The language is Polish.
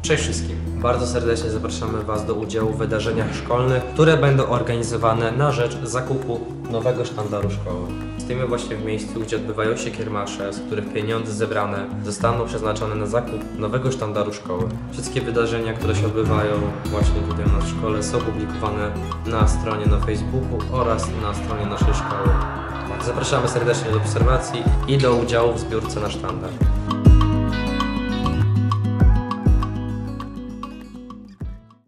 Cześć wszystkim! Bardzo serdecznie zapraszamy Was do udziału w wydarzeniach szkolnych, które będą organizowane na rzecz zakupu nowego sztandaru szkoły. Stoimy właśnie w miejscu, gdzie odbywają się kiermasze, z których pieniądze zebrane zostaną przeznaczone na zakup nowego sztandaru szkoły. Wszystkie wydarzenia, które się odbywają właśnie tutaj u nas w szkole, są publikowane na stronie na Facebooku oraz na stronie naszej szkoły. Zapraszamy serdecznie do obserwacji i do udziału w zbiórce na sztandar.